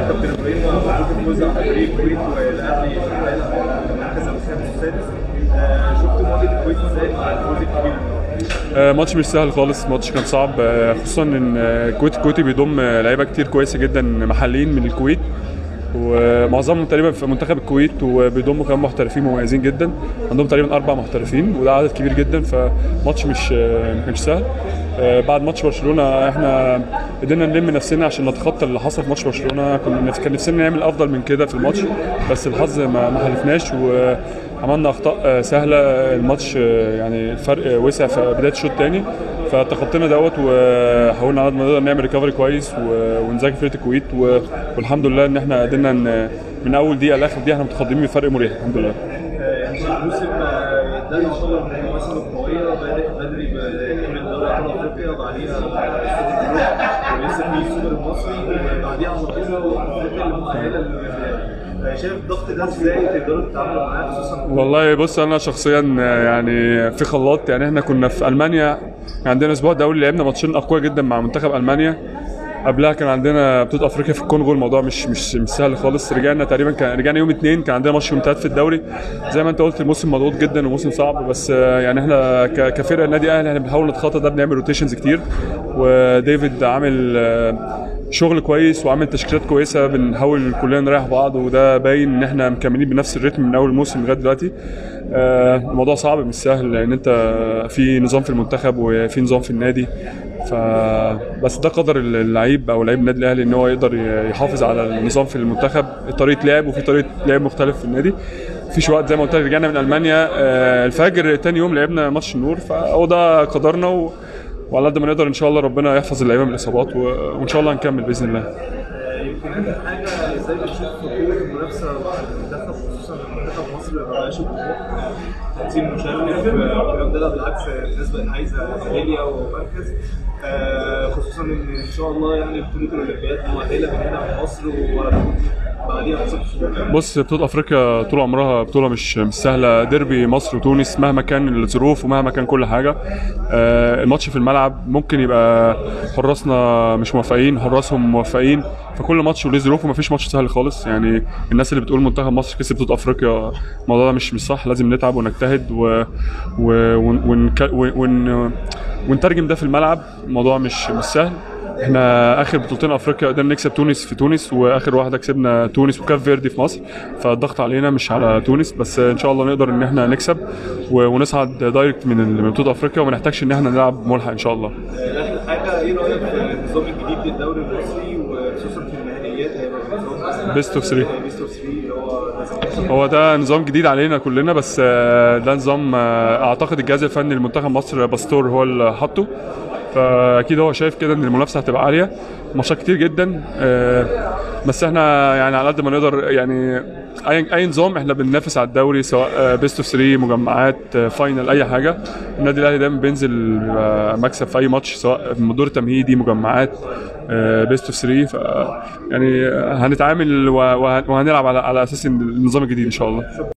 كابتن ابراهيم مبروك الفوز على فريق الكويت والاهلي في المركز السادس. شفت مواجهه الكويت ازاي مع الفوز الكبير؟ ماتش مش سهل خالص، ماتش كان صعب، خصوصا ان الكويتي بيضم لعيبه كتير كويسه جدا محليين من الكويت، ومعظمهم تقريبا في منتخب الكويت، وبيضموا كمان محترفين مميزين جدا، عندهم تقريبا 4 محترفين وده عدد كبير جدا، فماتش ما كانش سهل. بعد ماتش برشلونه احنا قدرنا نلم نفسنا عشان نتخطى اللي حصل في ماتش برشلونه. كان نفسنا نعمل افضل من كده في الماتش، بس الحظ ما حالفناش وعملنا اخطاء سهله. الماتش يعني الفرق وسع في بدايه الشوط الثاني، فتخطينا دوت وحاولنا على قد ما نقدر نعمل ريكفري كويس ونذاكر فرقه الكويت، والحمد لله ان احنا قدرنا من اول دقيقه لاخر دقيقه احنا متقدمين بفرق مريح الحمد لله. الموسم ده يعتبر من المواسم القويه، بادئ بدري بكامل دوري ابطال افريقيا، بعديها ولسه في السوبر المصري، وبعديها على طول افريقيا المؤهله. شايف الضغط ده ازاي تقدروا تتعاملوا معاه خصوصا؟ والله بص، انا شخصيا يعني في خلاط، يعني احنا كنا في المانيا عندنا اسبوع دولي، لعبنا ماتشين اقوياء جدا مع منتخب المانيا. قبلها كان عندنا بطوله افريقيا في الكونغو، الموضوع مش سهل خالص. رجعنا يوم 2، كان عندنا ماتش يوم 3 في الدوري. زي ما انت قلت الموسم مضغوط جدا وموسم صعب، بس يعني احنا كفرقه النادي الاهلي احنا بنحاول نتخطى ده، بنعمل روتيشنز كتير، وديفيد عامل شغل كويس وعامل تشكيلات كويسه، بنحاول كلنا نريح بعض، وده باين ان احنا مكملين بنفس الريتم من اول الموسم لغايه دلوقتي. الموضوع صعب مش سهل، لان انت في نظام في المنتخب وفي نظام في النادي، بس ده قدر اللعيب او لعيب النادي الاهلي ان هو يقدر يحافظ على النظام في المنتخب، طريقه لعب وفي طريقه لعب مختلف في النادي. في وقت زي ما قلت لك رجعنا من المانيا الفجر تاني يوم لعبنا ماتش النور، فهو ده قدرنا، وعلى قد ما نقدر ان شاء الله ربنا يحفظ اللعيبه من الاصابات، وان شاء الله نكمل باذن الله. يمكن اخر حاجه ازاي بتشوف قوه المنافسه مع المنتخب، خصوصا منتخب مصر ما بقاش تقسيم مشرف ده، بالعكس الناس بقت عايزه ميداليه ومركز، خصوصا ان شاء الله يعني بطوله الاولمبياد مؤهله من هنا في مصر وبعديها بص، بطوله افريقيا طول عمرها بطوله مش سهله، ديربي مصر وتونس مهما كان الظروف ومهما كان كل حاجه. الماتش في الملعب ممكن يبقى حراسنا مش موفقين، حراسهم موفقين، فكل ماتش وليه ظروف ومفيش ماتش سهل خالص. يعني الناس اللي بتقول منتخب مصر كسب بطوله افريقيا، الموضوع ده مش صح، لازم نتعب ونجتهد ونترجم ده في الملعب. الموضوع مش سهل. احنا اخر بطولتين افريقيا قدرنا نكسب تونس في تونس، واخر واحده كسبنا تونس وكاب فيردي في مصر، فالضغط علينا مش على تونس، بس ان شاء الله نقدر ان احنا نكسب ونصعد دايركت من بطوله افريقيا، وما نحتاجش ان احنا نلعب ملحق ان شاء الله. اخر حاجه، ايه رايك في النظام الجديد للدوري المصري وخصوصا في المهنيات؟ هيبقى نظام بيست اوف 3. اللي هو ده نظام جديد علينا كلنا، بس ده نظام اعتقد الجهاز الفني لمنتخب مصر باستور هو اللي حاطه، فاكيد هو شايف كده ان المنافسه هتبقى عاليه، ماتشات كتير جدا، بس احنا يعني على قد ما نقدر، يعني اي نظام احنا بننافس على الدوري، سواء بيست اوف 3 مجمعات فاينل اي حاجه. النادي الاهلي دايما بينزل مكسب في اي ماتش، سواء في دور تمهيدي مجمعات بيست اوف 3، ف يعني هنتعامل وهنلعب على اساس النظام الجديد ان شاء الله.